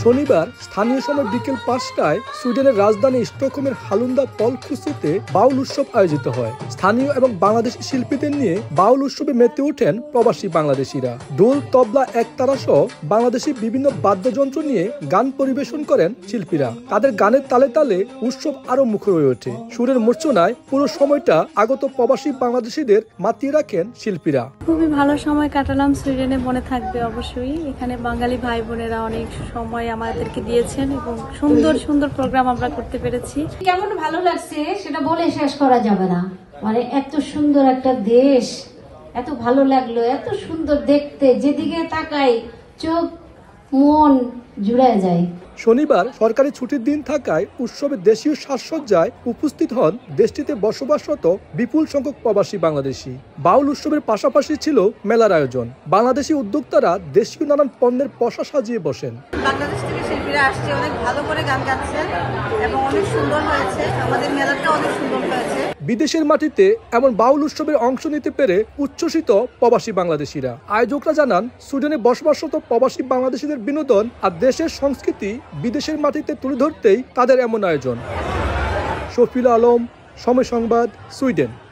শনিবার স্থানীয় সময় বিকেল ৫টায় সুইডেনের রাজধানী স্টকহোমের হালুন্দা পলখুসুতে বাউল উৎসব আয়োজিত হয়। স্থানীয় এবং বাংলাদেশি শিল্পীদের নিয়ে বাউল উৎসবে মেতে ওঠেন প্রবাসী বাংলাদেশিরা। ঢোল, তবলা, একতারা সহ বাংলাদেশি বিভিন্ন বাদ্যযন্ত্র নিয়ে গান পরিবেশন করেন শিল্পীরা। তাদের গানের তালে তালে উৎসব আরো মুখর হয়ে ওঠে। সুরের মূর্ছনায় পুরো সময়টা আগত প্রবাসী বাংলাদেশিদের মাতিয়ে রাখেন শিল্পীরা। খুবই ভালো সময় কাটালাম। সুইডেনে মনে থাকবে অবশ্যই। এখানে বাঙালি ভাই বোনেরা অনেক সময় আমাদেরকে দিয়েছেন এবং সুন্দর সুন্দর প্রোগ্রাম আমরা করতে পেরেছি। কেমন ভালো লাগছে সেটা বলে শেষ করা যাবে না। মানে এত সুন্দর একটা দেশ, এত ভালো লাগলো, এত সুন্দর দেখতে, যেদিকে তাকাই চোখ মন জুড়ে যায়। শনিবার সরকারি ছুটির দিন থাকায় উৎসবে দেশীয় সাজসজ্জায় উপস্থিত হন দেশটিতে বসবাসরত বিপুল সংখ্যক প্রবাসী বাংলাদেশি। বাউল উৎসবের পাশাপাশি ছিল মেলার আয়োজন। বাংলাদেশি উদ্যোক্তারা দেশীয় নানান পণ্যের পসরা সাজিয়ে বসেন। বাংলাদেশ থেকে শিল্পীরা আসছে, অনেক ভালো করে গান গাচ্ছে এবং অনেক সুন্দর হয়েছে। আমাদের মেলাটা অনেক সুন্দর হয়েছে। বিদেশের মাটিতে এমন বাউল উৎসবের অংশ নিতে পেরে উচ্ছ্বসিত প্রবাসী বাংলাদেশিরা। আয়োজকরা জানান, সুইডেনে বসবাসরত প্রবাসী বাংলাদেশিদের বিনোদন আর দেশের সংস্কৃতি বিদেশের মাটিতে তুলে ধরতেই তাদের এমন আয়োজন। শফিউল আলম, সময় সংবাদ, সুইডেন।